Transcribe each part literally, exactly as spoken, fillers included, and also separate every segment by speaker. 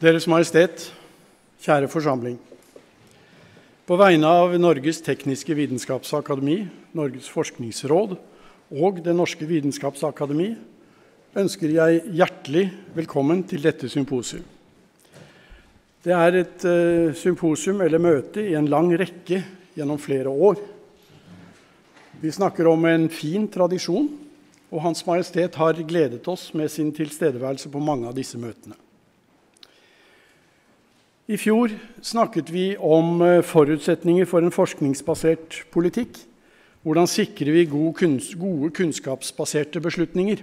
Speaker 1: Deres Majestet, kjære forsamling. På vegne av Norges Tekniske Vitenskapsakademi, Norges Forskningsråd og Det Norske Vitenskapsakademi ønsker jeg hjertelig velkommen til dette symposium. Det er et uh, symposium eller møte i en lang rekke gjennom flere år. Vi snakker om en fin tradisjon, og Hans Majestet har gledet oss med sin tilstedeværelse på mange av disse møtene. I fjor snakket vi om forutsetninger for en forskningsbasert politikk. Hvordan sikrer vi gode, kunns gode kunnskapsbaserte beslutninger?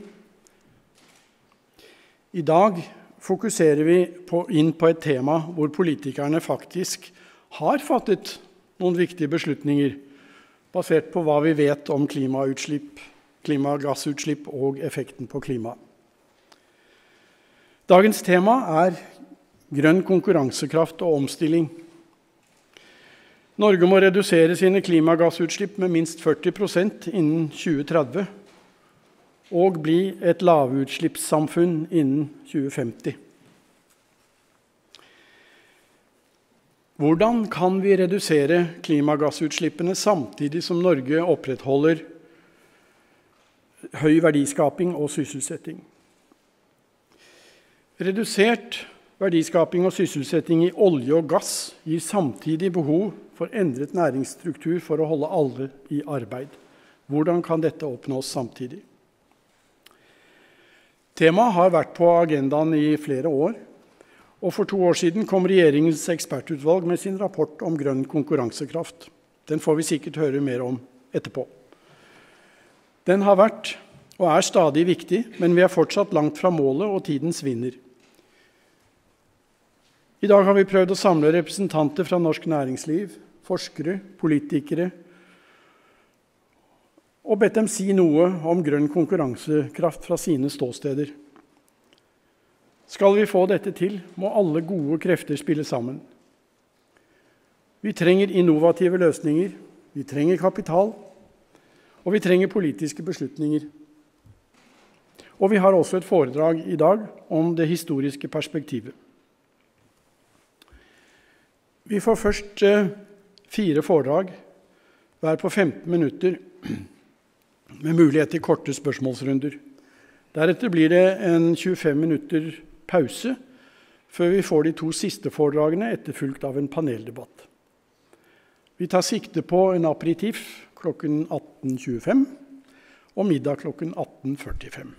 Speaker 1: I dag fokuserer vi på, inn på et tema hvor politikerne faktisk har fattet noen viktige beslutninger, basert på hva vi vet om klimautslipp, klimagassutslipp og effekten på klimaet. Dagens tema er grønn konkurransekraft og omstilling. Norge må redusere sine klimagassutslipp med minst førti prosent innen tjue tretti og bli et lavutslippssamfunn innen tjue femti. Hvordan kan vi redusere klimagassutslippene samtidig som Norge opprettholder høy verdiskaping og sysselsetting? Redusert verdiskaping og sysselsetting i olje og gass gir samtidig behov for endret næringsstruktur for å holde alle i arbeid. Hvordan kan dette oppnås samtidig? Temaet har vært på agendaen i flere år, og for to år siden kom regjeringens ekspertutvalg med sin rapport om grønn konkurransekraft. Den får vi sikkert høre mer om etterpå. Den har vært og er stadig viktig, men vi er fortsatt langt fra målet og tiden svinner. I dag har vi prøvd å samle representanter fra norsk næringsliv, forskere, politikere, og bedt dem si noe om grønn konkurransekraft fra sine ståsteder. Skal vi få dette til, må alle gode krefter spille sammen. Vi trenger innovative løsninger, vi trenger kapital, og vi trenger politiske beslutninger. Og vi har også et foredrag i dag om det historiske perspektivet. Vi får først eh, fire foredrag, hver på femten minutter, med mulighet til korte spørsmålsrunder. Deretter blir det en tjuefem minutter pause, før vi får de to siste foredragene etterfulgt av en paneldebatt. Vi tar sikte på en aperitif klokken atten tjuefem, og middag klokken atten førtifem.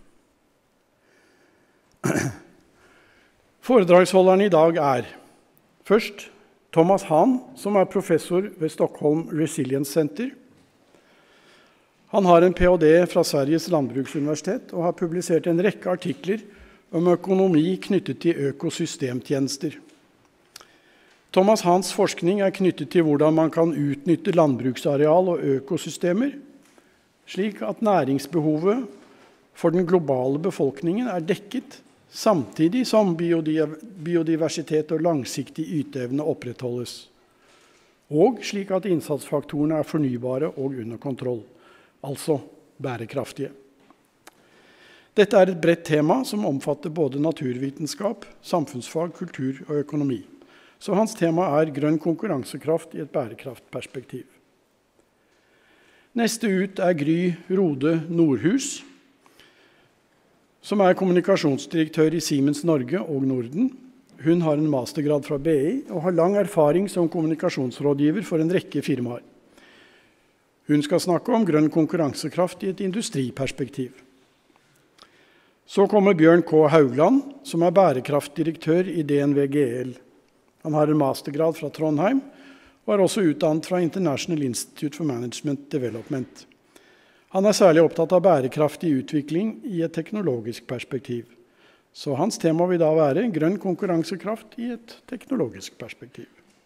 Speaker 1: Foredragsholderen i dag er først Thomas Hahn, som er professor ved Stockholm Resilience Center. Han har en P H D fra Sveriges Landbruksuniversitet og har publisert en rekke artikler om økonomi knyttet til økosystemtjenester. Thomas Hahns forskning er knyttet til hvordan man kan utnytte landbruksareal og økosystemer, slik at næringsbehovet for den globale befolkningen er dekket, samtidig som biodiversitet og langsiktig yteevne opprettholdes, og slik at innsatsfaktorene er fornybare og under kontroll, altså bærekraftige. Dette er et bredt tema som omfatter både naturvitenskap, samfunnsfag, kultur og økonomi. Så hans tema er grønn konkurransekraft i et bærekraftperspektiv. Neste ut er Gry Rode Nordhus, som er kommunikasjonsdirektør i Siemens Norge og Norden. Hun har en mastergrad fra B I og har lang erfaring som kommunikasjonsrådgiver for en rekke firmaer. Hun skal snakke om grønn konkurransekraft i et industriperspektiv. Så kommer Bjørn K. Haugland, som er bærekraftdirektør i D N V G L. Han har en mastergrad fra Trondheim og er også utdannet fra International Institute for Management Development. Han er særlig opptatt av bærekraftig utvikling i et teknologisk perspektiv. Så hans tema vil da være grønn konkurransekraft i et teknologisk perspektiv.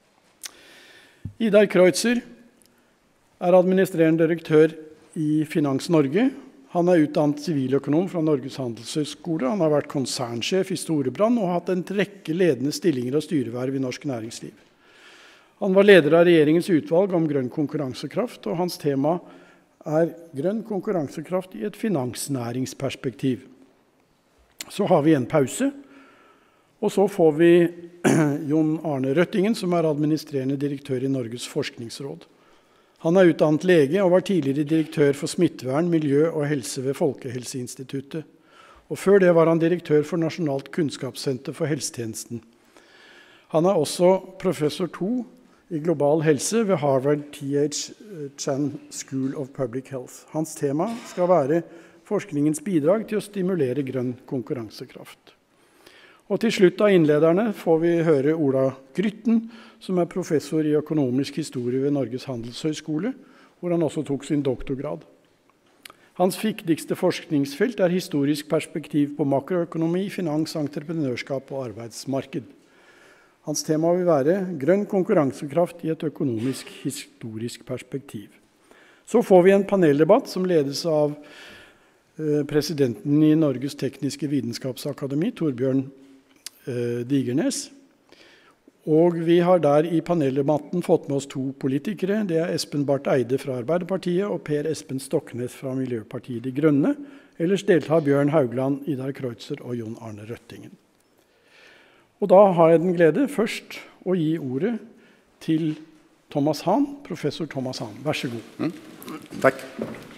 Speaker 1: Idar Kreutzer er administrerende direktør i Finans Norge. Han er utdannet siviløkonom fra Norges Handelshøyskole. Han har vært konsernsjef i Storebrand og har hatt en rekke ledende stillinger og styreverv i norsk næringsliv. Han var leder av regjeringens utvalg om grønn konkurransekraft, og hans tema er grønn konkurransekraft i et finansnæringsperspektiv. Så har vi en pause, Og så får vi Jon Arne Røttingen, som er administrerende direktør i Norges forskningsråd. Han er utdannet lege og var tidligere direktør for smittevern, miljø og helse ved Folkehelseinstituttet. Og før det var han direktør for Nasjonalt kunnskapssenter for helsetjenesten. Han er også professor to i global helse ved Harvard T H Chan School of Public Health. Hans tema skal være forskningens bidrag til å stimulere grønn konkurransekraft. Og til slutt av innlederne får vi høre Ola Grytten, som er professor i økonomisk historie ved Norges handelshøyskole, hvor han også tok sin doktorgrad. Hans viktigste forskningsfelt er historisk perspektiv på makroøkonomi, finans, entreprenørskap og arbeidsmarked. Hans tema vil være grønn konkurransekraft i et økonomisk historisk perspektiv. Så får vi en paneldebatt som ledes av eh, presidenten i Norges tekniske vitenskapsakademi, Torbjørn eh, Digernes. Og vi har der i paneldebatten fått med oss to politikere. Det er Espen Barth Eide fra Arbeiderpartiet og Per Espen Stoknes fra Miljøpartiet De Grønne. Ellers deltar Bjørn Haugland, Idar Kreutzer og Jon Arne Røttingen. Og da har jeg den glede først å gi ordet til Thomas Hahn, professor Thomas Hahn. Vær så god.
Speaker 2: Mm. Takk.